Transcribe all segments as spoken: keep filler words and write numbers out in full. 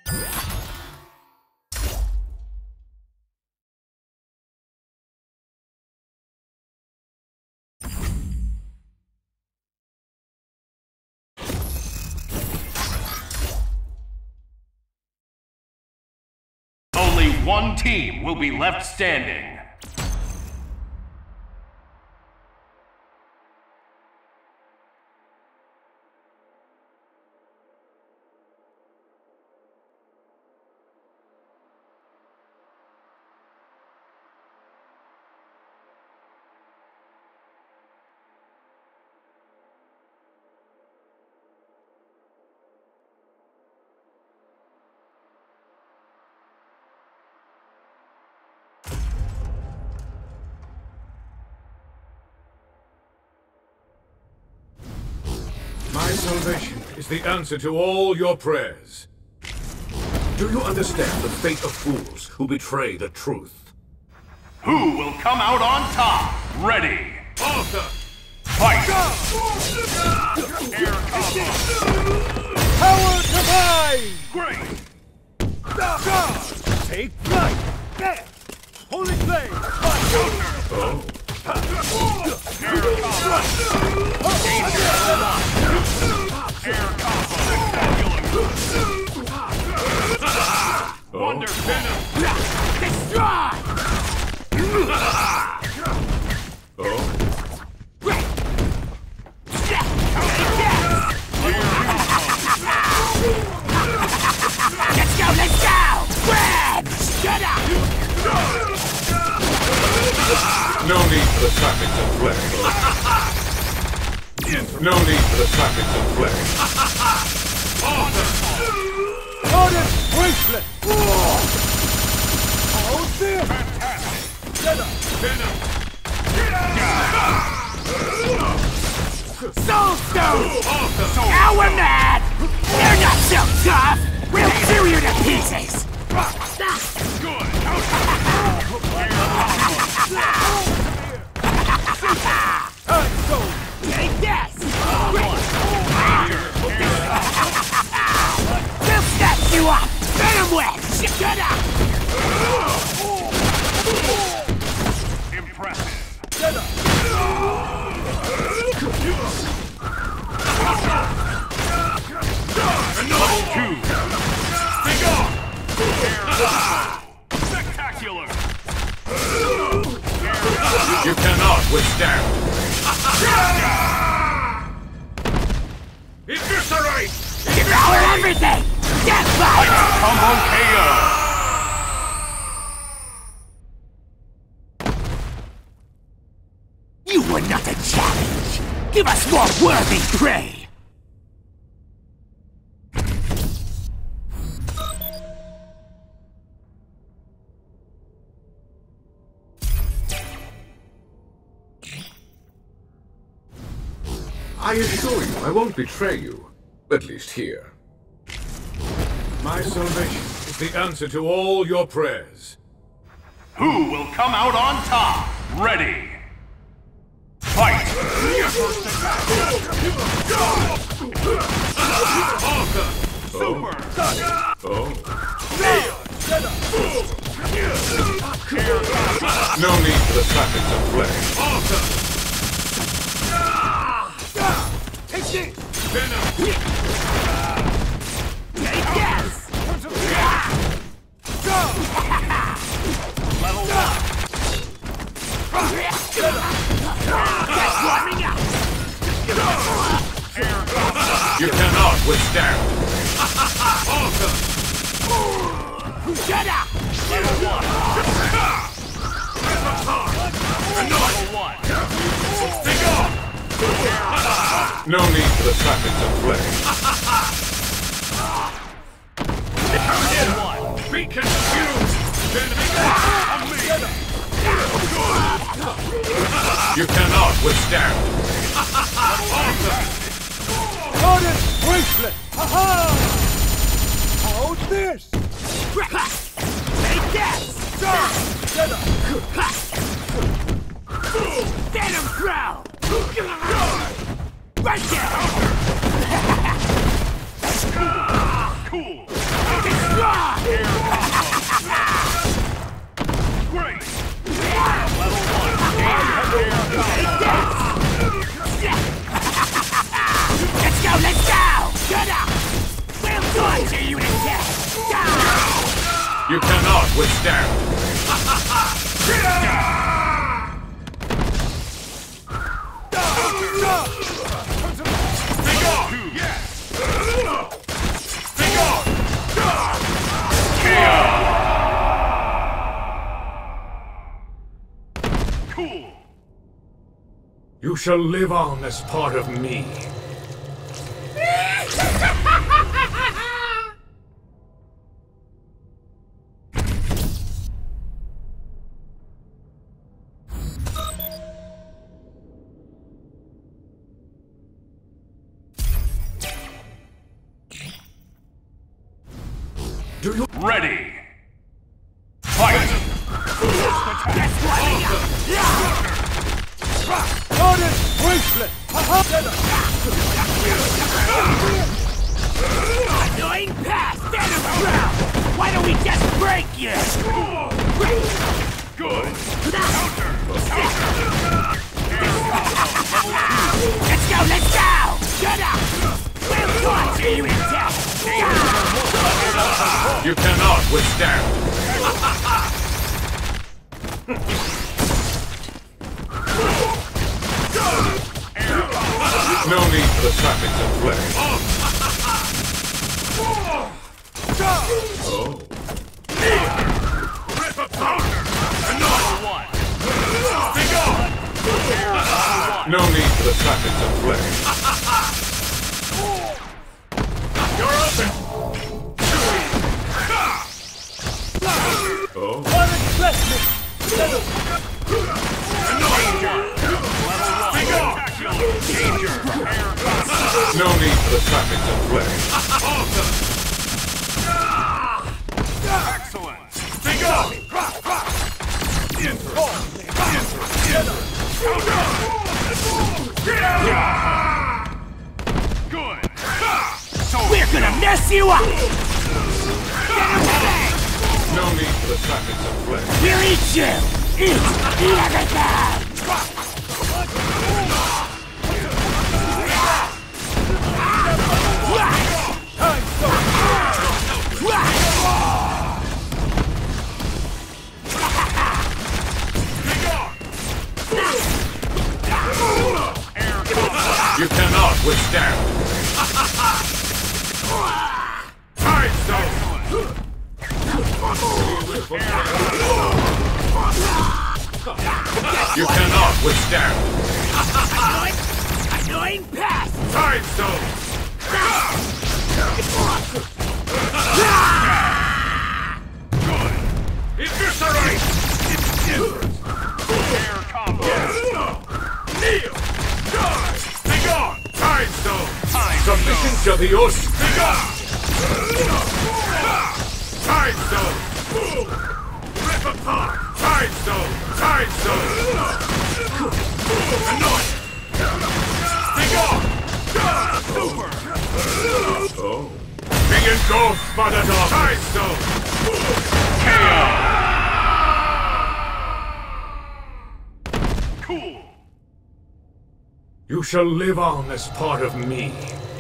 Only one team will be left standing. My salvation is the answer to all your prayers. Do you understand the fate of fools who betray the truth? Who will come out on top? Ready! Arthur! Fight! Air combo! Power divine! Great! Take flight! There! Holy flame! Counter! Oh. Air combo! Danger! Air combo! Spectacular! Wonder Venom! Destroy! Oh. Let's go, let's go! Grab! Shut up! No need for the trappings of flesh. No need for the trappings of flesh. Golden bracelet! Hold this! Fantastic! Shut up! Venom! Soulstone! Now we're mad! They're not so tough! We'll tear you to pieces! Good! Take this! We'll snatch you up! Venom Wedge! Shut up! Impressive! Shut up! Level two! Take off! Spectacular! You cannot withstand. Eviscerate! Devour everything! Death fire! Combo K O! You were not a challenge! Give us more worthy prey! I assure you, I won't betray you. At least here. My salvation is the answer to all your prayers. Who will come out on top? Ready! Fight! Super! Oh. Air No need for the trappings of flesh. Take this! Venom! Take this! Level one! Just warming up! Air combo! You cannot withstand. Shut up! Level one! Level one! Take off! No need for the trappings of flesh. Hit one! Be confused! You cannot withstand. Golden bracelet! Ha-ha! Hold this! Take this! Shut up! Venom Crow! Right there! Cool! Destroy! You cannot withstand. Take off! Yes! Take off! K O! Cool! You shall live on as part of me. Do you Ready! Fight! Annoying pass! Stand around! Why don't we just break you? Good! Counter! Let's go, let's go! Shut up! We'll torture you to death! You cannot withstand. No need for the trappings of flesh. Oh. Rip apart! Another one! Take off! No need for the trappings of flesh. You're open! Oh. Take off! Danger! No need for the trappings of flesh. Excellent! Take off! Good! So We're gonna mess you up! No need for the trappings of flesh. We'll eat you! Eat! Eat everything! You cannot withstand. Time zone! You cannot withstand. Annoying, annoying pass! Time zone! Good! Eviscerate! Air combo! Kneel! Die! Take on! Time zone! Time Submission zone! shall be yours. Take on! Time zone! Rip apart! Time zone! Time zone! Annoying! Take on! Super! Oh. Be engulfed by the dog! Time zone! K O! Cool! You shall live on as part of me.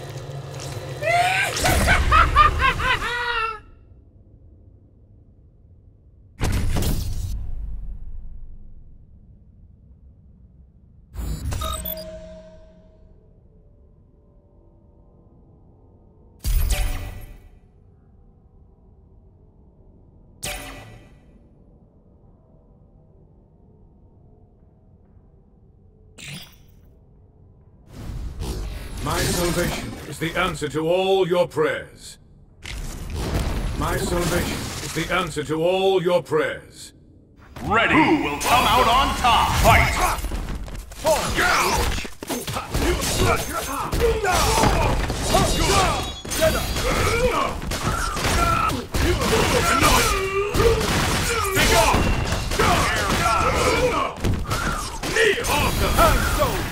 My salvation is the answer to all your prayers. My salvation is the answer to all your prayers. Ready! Who will come out on top? Fight! Gouge! Take off! Knee off the hand zone!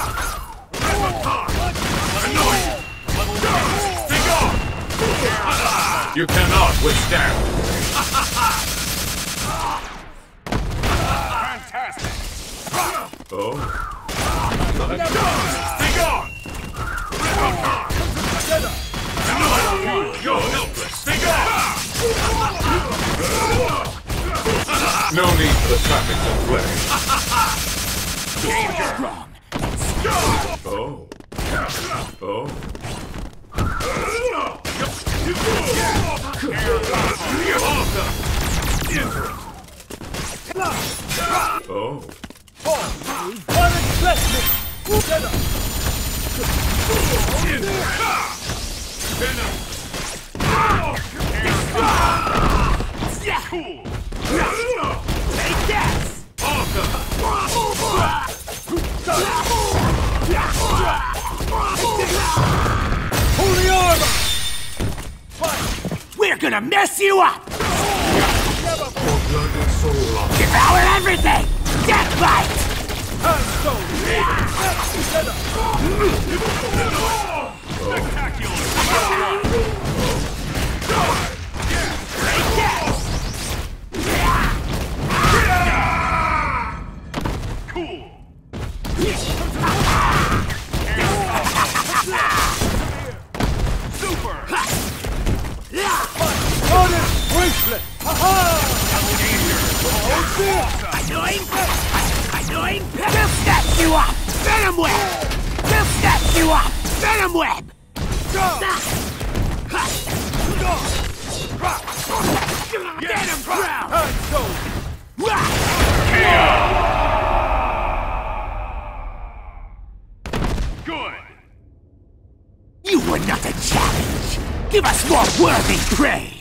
Take off! You cannot withstand. Fantastic! Oh. Take on! You're helpless! Take off! No need for the trappings of flesh. Strong. Oh. Oh. Oh. Cool. Take that! Holy armor! We're gonna mess you up! Devour everything! Death bite! Cool. Super. Bracelet! I know him! I know him! They'll snatch you up! Venom web! They'll snatch you up! Venom web! Get him, Brown! Good. You were not a challenge! Give us more worthy prey!